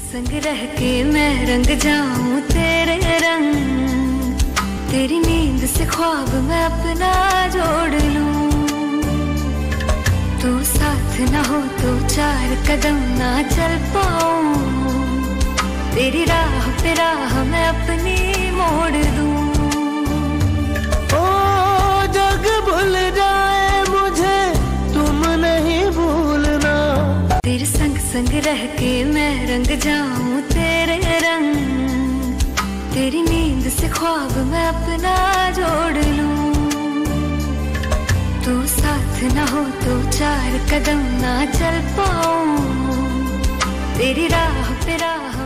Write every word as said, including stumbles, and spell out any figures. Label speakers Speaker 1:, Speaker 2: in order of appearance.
Speaker 1: संग रह के मैं रंग जाऊं तेरे रंग, तेरी नींद से ख्वाब मैं अपना जोड़ लूं। तू साथ ना हो तो चार कदम ना चल पाऊं, तेरी राह पे राह मैं अपनी मोड़ दूं।
Speaker 2: ओ जग भूल जाए मुझे तुम नहीं भूलना,
Speaker 1: तेरे संग संग रह के मैं रंग जाऊं तेरे रंग, तेरी नींद से ख्वाब मैं अपना जोड़ लूं। तू साथ ना हो तो चार कदम ना चल पाऊं, तेरी राह पे राह